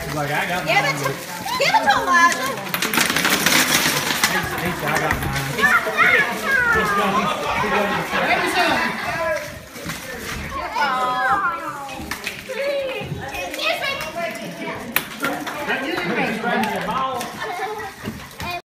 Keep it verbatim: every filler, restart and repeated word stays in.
Like, I got Give it to, give it to Elijah.